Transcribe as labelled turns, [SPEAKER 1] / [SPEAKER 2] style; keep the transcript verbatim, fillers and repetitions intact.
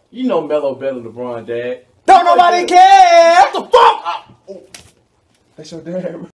[SPEAKER 1] You know Melo better than LeBron, Dad.
[SPEAKER 2] Don't nobody care.
[SPEAKER 1] What the fuck?
[SPEAKER 2] That's your dad.